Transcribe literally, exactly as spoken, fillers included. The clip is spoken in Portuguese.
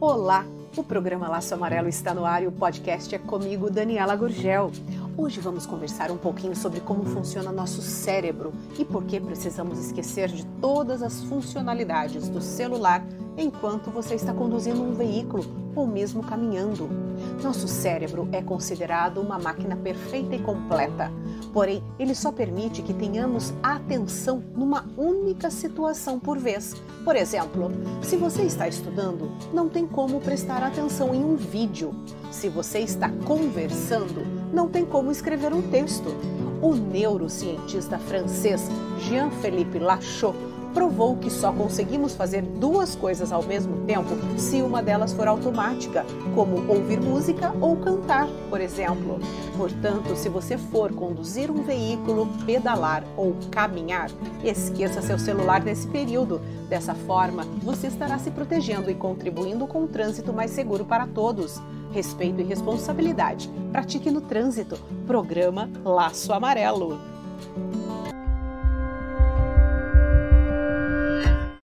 Olá, o programa Laço Amarelo está no ar e o podcast é comigo, Daniela Gurgel. Hoje vamos conversar um pouquinho sobre como funciona nosso cérebro e por que precisamos esquecer de todas as funcionalidades do celular enquanto você está conduzindo um veículo ou mesmo caminhando. Nosso cérebro é considerado uma máquina perfeita e completa, porém ele só permite que tenhamos atenção numa única situação por vez. Por exemplo, se você está estudando, não tem como prestar atenção em um vídeo. Se você está conversando, não tem como escrever um texto. O neurocientista francês Jean-Philippe Lachaud provou que só conseguimos fazer duas coisas ao mesmo tempo se uma delas for automática, como ouvir música ou cantar, por exemplo. Portanto, se você for conduzir um veículo, pedalar ou caminhar, esqueça seu celular nesse período. Dessa forma, você estará se protegendo e contribuindo com um trânsito mais seguro para todos. Respeito e responsabilidade. Pratique no trânsito. Programa Laço Amarelo.